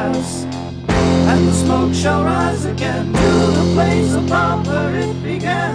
Sasafrass, and the smoke shall rise again to the place above where it began.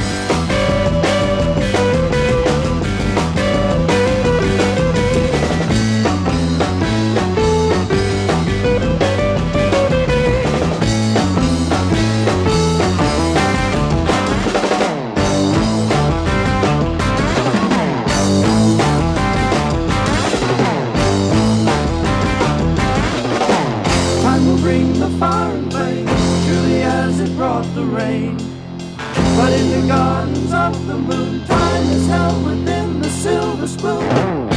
Bring the fire and flame, truly as it brought the rain. But in the gardens of the moon, time is held within the silver spoon.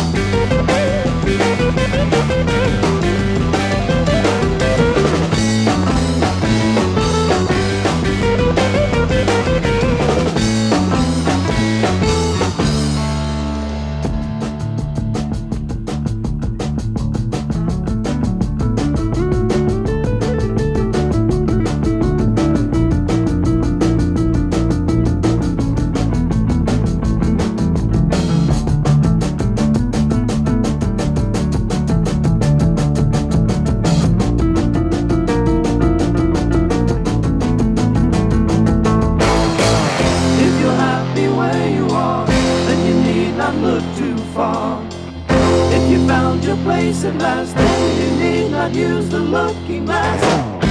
Look too far. If you found your place at last, then you need not use the looking glass.